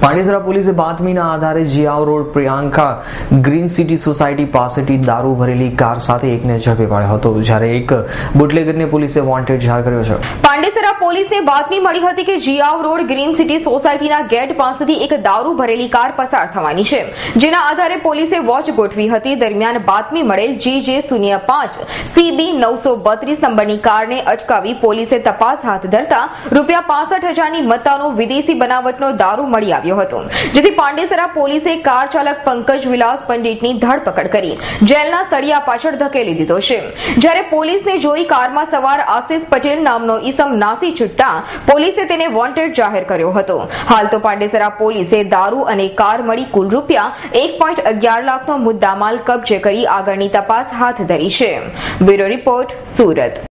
પાંડેસરા પોલીસે બાતમીના આધારે Jiav road Priyanka green city society પાસેથી દારૂ ભરેલી કાર સાથે એકને ઝડપી પાડ્યો હતો, જ્યારે એક બુટલેગરને પોલીસે વોન્ટેડ જાહેર કર્યો છે. પાંડેસરા પોલીસને બાતમી મળી હતી કે જીઆવ રોડ ગ્રીન સિટી સોસાયટીના ગેટ પાસેથી એક દારૂ ભરેલી કાર પસાર થવાની છે, જેના આધારે પોલીસે વોચ ગોઠવી હતી. દરમિયાન બાતમી મળેલ GJ05 CB 932 નંબરની કારને અટકાવી પોલીસે તપાસ હાથ ધરતા ₹65,000ની મત્તાનો વિદેશી બનાવટનો દારૂ મળી આવ્યો હતો, જેથી પાંડેસરા પોલીસે કાર ચાલક પંકજ વિલાસ પંડિતની ધરપકડ કરી જેલના સળિયા પાછળ ધકેલી દીધો છે. જ્યારે પોલીસને જોઈ કારમાં સવાર આશિષ પટેલ નામનો ઈસમ નાસી છૂટતા પોલીસે તેને વોન્ટેડ જાહેર કર્યો હતો. હાલ તો પાંડેસરા પોલીસે દારૂ અને કાર મળી કુલ ₹1.11 લાખનો મુદ્દામાલ કબજે કરી આગળની તપાસ હાથ ધરી છે. Bureau report, Surat.